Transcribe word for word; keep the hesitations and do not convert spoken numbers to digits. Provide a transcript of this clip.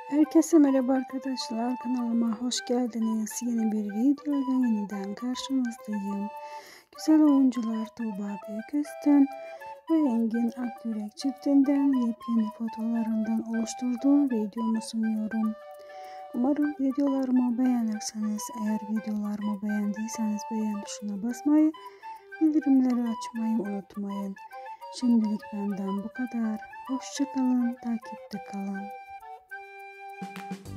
Herkese merhaba arkadaşlar, kanalıma hoş geldiniz. Yeni bir videoyla yeniden karşınızdayım. Güzel oyuncular Tuğba Büyüküstün ve Engin Akyürek çiftinden yepyeni fotolarından oluşturduğum videomu sunuyorum. Umarım videolarımı beğenirseniz, eğer videolarımı beğendiyseniz beğen tuşuna basmayı, bildirimleri açmayı unutmayın. Şimdilik benden bu kadar. Hoşça kalın, takipte kalın. Thank you.